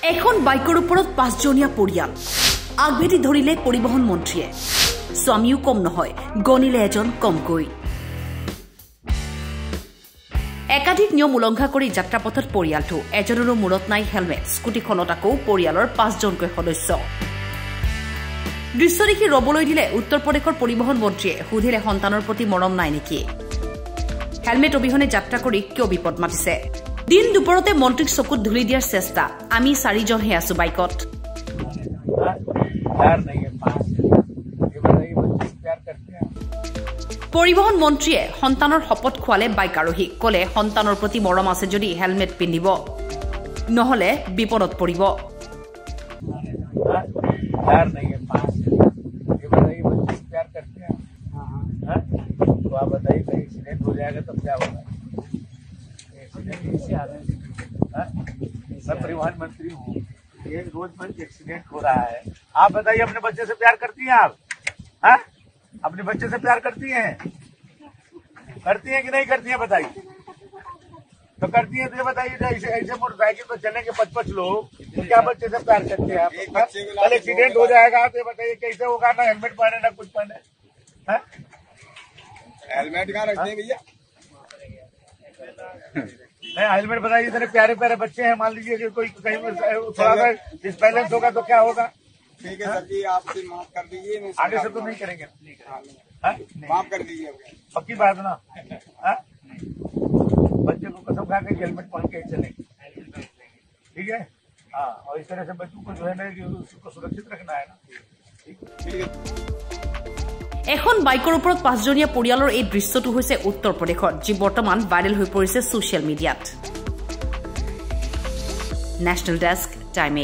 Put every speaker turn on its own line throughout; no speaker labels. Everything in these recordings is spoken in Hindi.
এখন বাইকৰ ওপৰত পাঁচজনীয়া পৰিয়াল আগভেটি ধৰিলে পৰিবহন মন্ত্ৰীয়ে স্বামীও কম নহয় গণিলে এজন কমকৈ একাধিক নিয়ম উলংঘা কৰি যাত্ৰাপথত পৰিয়ালটো এজনৰো মূৰত নাই হেলমেট স্কুটিখনত আকৌ পৰিয়ালৰ পাঁচজনকৈ সদস্য দৃশ্য দেখি ৰবলৈ দিলে উত্তৰ প্ৰদেশৰ পৰিবহন মন্ত্ৰীয়ে সুধিলে সন্তানৰ প্ৰতি মৰম নাই নেকি হেলমেট অবিহনে যাত্ৰা কৰি কিয় বিপদ মাতিছে दिन दुपरते मंत्रीक चकुत धुली दियार चेष्टा आमी चारिजनहे आसु बाइकत परिवहन मंत्रीये सन्तानर शपथ खुवाले बाइक आरोही कले सन्तानर प्रति मरम आछे जदि हेलमेट पिन्धिब नहले विपदत परिब
मैं परिवहन मंत्री हूँ। ये रोज एक्सीडेंट हो रहा है। आप बताइए अपने बच्चे से प्यार करती हैं आप? हाँ? अपने बच्चे से प्यार करती हैं? करती हैं कि नहीं करती हैं बताइए। तो करती हैं तो ये बताइए ऐसे मोटरसाइकिल पर चलेंगे 55 लोग तो क्या बच्चे से प्यार करते हैं आप? कल एक्सीडेंट हो जाएगा तो ये बताइए कैसे होगा ना हेलमेट पहने ना कुछ पहने
हेलमेट कहाँ रखते हैं भैया
नहीं हेलमेट बताइए इतने प्यारे प्यारे बच्चे हैं मान लीजिए कि कोई कहीं थोड़ा सा डिसबैलेंस होगा तो क्या होगा
ठीक है सर जी आप माफ कर दीजिए
आगे से तो नहीं करेंगे
माफ कर दीजिए
पक्की बात ना बच्चे को कसम खा के हेलमेट पहन के चले ठीक है हाँ और इस तरह से बच्चों को जो है ना उसको सुरक्षित रखना है ना ठीक है
এখন বাইকৰ ওপৰত পাঁচজনীয়া পৰিয়ালৰ এই দৃশ্যটো হৈছে উত্তৰ প্ৰদেশত যি বৰ্তমান ভাইৰেল হৈ পৰিছে সোশ্যাল মিডিয়াত নেশ্যনেল ডেস্ক টাইম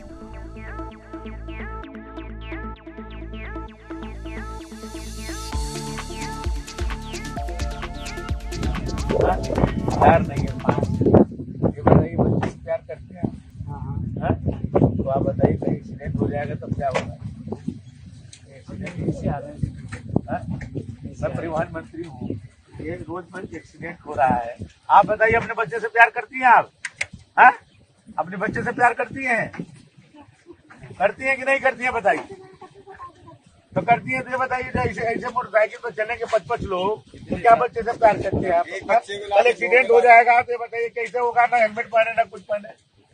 8 नहीं है ये बताइए बच्चे प्यार करते हैं तो आप बताइए कहीं एक्सीडेंट हो जाएगा तब क्या होगा एक्सीडेंट कैसे आ रहे हैं मैं परिवहन मंत्री हूँ। ये रोज एक्सीडेंट हो रहा है। आप बताइए अपने बच्चे से प्यार करती हैं आप? हाँ? अपने बच्चे से प्यार करती हैं? करती हैं कि नहीं करती हैं बताइए। तो करती हैं तो ये बताइए ऐसे मोटरसाइकिल पर चलेंगे 55 लोग तो क्या बच्चे से प्यार करते हैं आप? कल एक्सीडेंट हो जाएगा तो ये बताइए कैसे होगा ना हेलमेट पहने ना कुछ पहने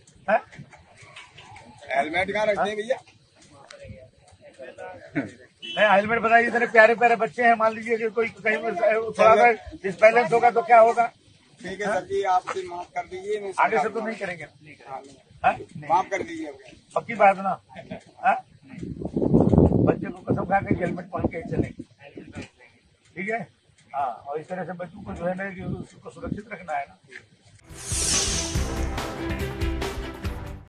हेलमेट कहाँ रखते हैं भैया
नहीं हेलमेट बताइए इतने प्यारे प्यारे बच्चे हैं मान लीजिए कि कोई कहीं थोड़ा सा डिसबैलेंस होगा तो क्या होगा
ठीक है सर जी आप माफ कर दीजिए
आगे से तो नहीं करेंगे
माफ कर दीजिए
पक्की बात ना बच्चे को कसम खा के हेलमेट पहन के चले ठीक है हाँ और इस तरह से बच्चों को जो है ना उसको सुरक्षित रखना है ना